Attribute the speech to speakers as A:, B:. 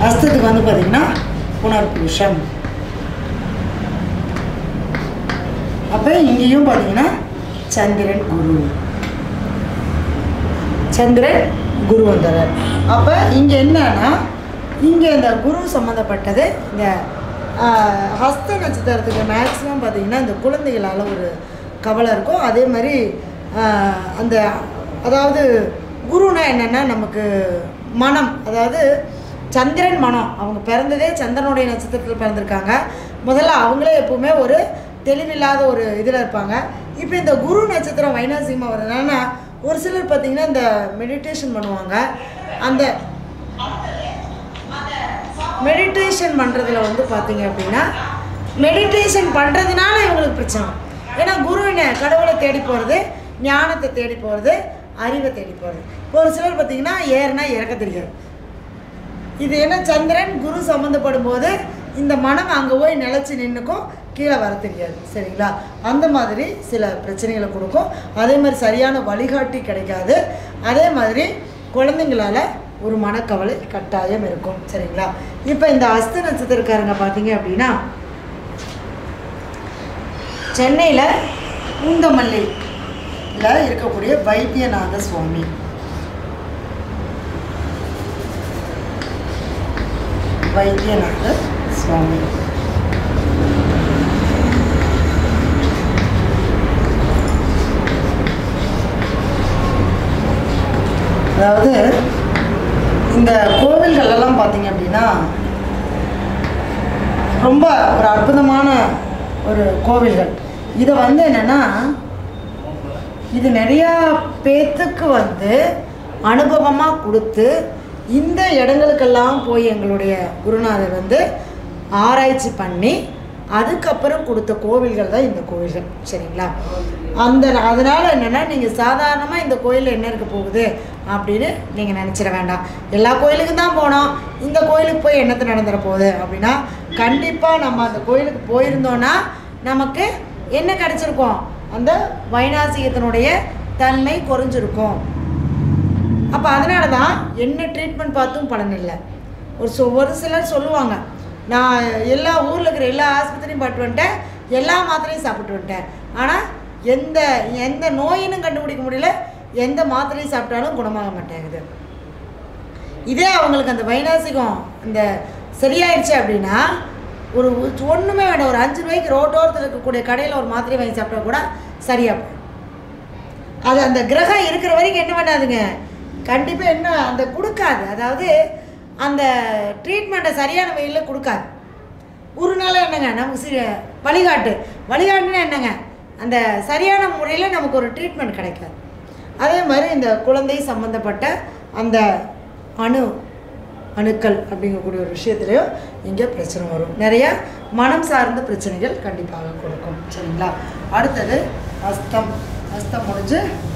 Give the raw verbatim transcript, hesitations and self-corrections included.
A: ஹஸ்தத்துக்கு வந்து பார்த்திங்கன்னா புனர்பூஷம். அப்போ இங்கேயும் பார்த்திங்கன்னா சந்திரன் குரு, சந்திரன் குரு வந்தார். அப்போ இங்கே என்னன்னா இங்கே இந்த குரு சம்மந்தப்பட்டது இந்த ஹஸ்த நட்சத்திரத்துக்கு மேக்ஸிமம் பார்த்திங்கன்னா இந்த குழந்தைகளால் ஒரு கவலை இருக்கும். அதே மாதிரி அந்த அதாவது குருனா என்னென்னா நமக்கு மனம், அதாவது சந்திரன் மனம். அவங்க பிறந்ததே சந்திரனுடைய நட்சத்திரத்தில் பிறந்திருக்காங்க. முதல்ல அவங்களே எப்பவுமே ஒரு தெளிவில்லாத ஒரு இதில் இருப்பாங்க. இப்போ இந்த குரு நட்சத்திரம் வைனாசிகமாக வருதுன்னா ஒரு சிலர் பார்த்திங்கன்னா இந்த மெடிடேஷன் பண்ணுவாங்க. அந்த மெடிடேஷன் பண்ணுறதுல வந்து பார்த்திங்க அப்படின்னா மெடிடேஷன் பண்ணுறதுனால இவங்களுக்கு பிரச்சனை. ஏன்னா குரு என்ன கடவுளை தேடி போகிறது, ஞானத்தை தேடி போகிறது, அறிவை தேடி போகிறது. ஒரு சிலர் பார்த்திங்கன்னா ஏறுனா இறக்க தெரியாது. இது என்ன சந்திரன் குரு சம்மந்தப்படும் போது இந்த மனம் அங்கே போய் நிலச்சி நின்றுக்கும், கீழே வர தெரியாது. சரிங்களா? அந்த மாதிரி சில பிரச்சனைகளை கொடுக்கும். அதே மாதிரி சரியான வழிகாட்டி கிடைக்காது. அதே மாதிரி குழந்தைங்களால் ஒரு மனக்கவலை கட்டாயம் இருக்கும். சரிங்களா? இப்போ இந்த ஹஸ்த நட்சத்திரக்காரங்க பார்த்தீங்க அப்படின்னா சென்னையில் பூந்தமல்லியில் இருக்கக்கூடிய வைத்தியநாத சுவாமி, வைத்தியநாத சுவாமி அதாவது இந்த கோவில்களெல்லாம் பார்த்தீங்க அப்படின்னா ரொம்ப ஒரு அற்புதமான ஒரு கோவில்கள். இதை வந்து என்னென்னா இது நிறையா பேத்துக்கு வந்து அனுபவமாக கொடுத்து இந்த இடங்களுக்கெல்லாம் போய் எங்களுடைய குருநாதர் வந்து ஆராய்ச்சி பண்ணி அதுக்கப்புறம் கொடுத்த கோவில்கள் தான் இந்த கோவில்கள். சரிங்களா? அந்த அதனால் என்னென்னா நீங்கள் சாதாரணமாக இந்த கோயிலில் என்ன இருக்க போகுது அப்படின்னு நீங்கள் நினச்சிட வேண்டாம். எல்லா கோயிலுக்கும் தான் போனோம், இந்த கோயிலுக்கு போய் என்னத்தை நடந்துட போகுது அப்படின்னா கண்டிப்பாக நம்ம அந்த கோயிலுக்கு போயிருந்தோன்னா நமக்கு என்ன கிடச்சிருக்கோம், அந்த வைநாசிகத்தினுடைய தன்மை குறைஞ்சிருக்கும். அப்போ அதனால தான் என்ன ட்ரீட்மெண்ட் பார்த்தும் பலன் இல்லை. ஒரு சொ ஒரு சிலர் சொல்லுவாங்க, நான் எல்லா ஊரில் இருக்கிற எல்லா ஆஸ்பத்திரியும் பாட்டு வந்துட்டேன், எல்லா மாத்திரையும் சாப்பிட்டு வந்துட்டேன், ஆனால் எந்த எந்த நோயினும் கண்டுபிடிக்க முடியல, எந்த மாத்திரையும் சாப்பிட்டாலும் குணமாக மாட்டேங்குது. இதே அவங்களுக்கு அந்த வைநாசிகம் இந்த சரியாயிடுச்சு அப்படின்னா ஒரு ஒன்றுமே வேண்டாம், ஒரு அஞ்சு ரூபாய்க்கு ரோட்டோரத்தில் இருக்கக்கூடிய கடையில் ஒரு மாத்திரை வாங்கி சாப்பிட்டா கூட சரியாக அது அந்த கிரகம் இருக்கிற வரைக்கும் என்ன பண்ணாதுங்க, கண்டிப்பாக என்ன அந்த கொடுக்காது. அதாவது அந்த ட்ரீட்மெண்ட்டை சரியான வழியில் கொடுக்காது. ஒரு நாள் என்னங்க நமக்கு சி வழிகாட்டு வழிகாட்டுன்னா என்னங்க, அந்த சரியான முறையில் நமக்கு ஒரு ட்ரீட்மெண்ட் கிடைக்காது. அதே மாதிரி இந்த குழந்தை சம்மந்தப்பட்ட அந்த அணு அணுக்கள் அப்படிங்கக்கூடிய ஒரு விஷயத்துலையும் இங்கே பிரச்சனை வரும். நிறையா மனம் சார்ந்த பிரச்சனைகள் கண்டிப்பாக கொடுக்கும். சரிங்களா? அடுத்தது ஹஸ்தம். ஹஸ்தம் முடிஞ்சு